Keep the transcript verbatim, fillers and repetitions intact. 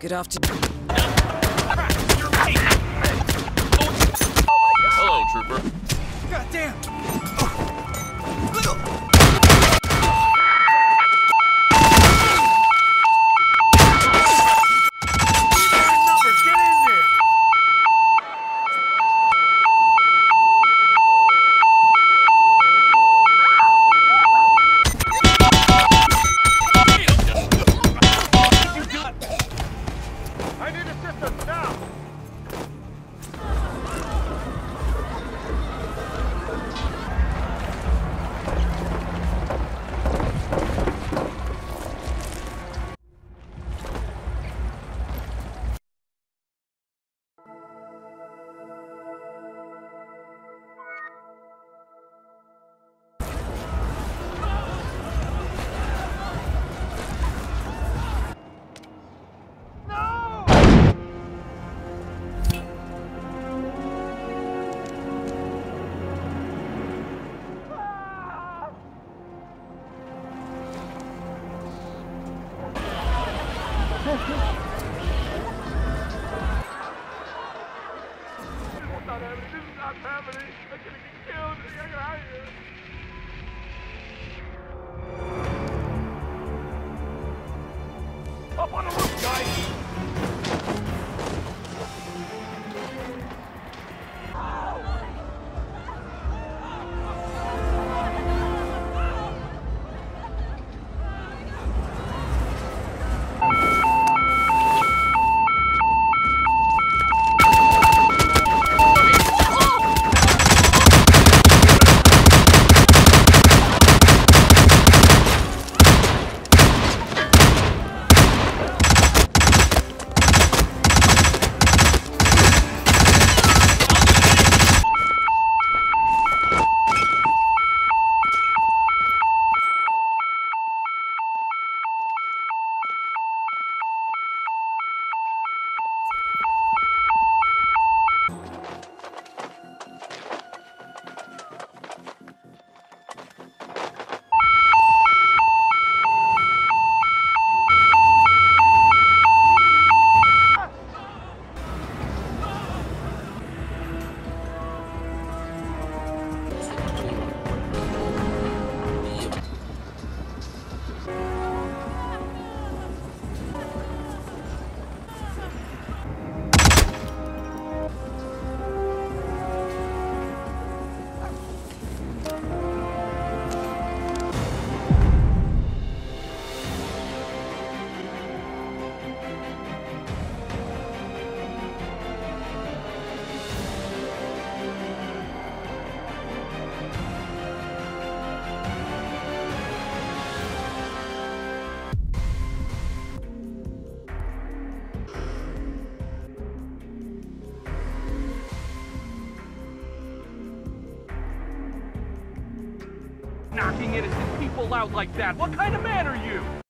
Good afternoon. Hello, trooper. Goddamn! I need assistance now! This is not happening. This is not happening. I'm gonna get killed. I gotta get out of here. Up on the roof, guys! Knocking innocent people out like that. What kind of man are you?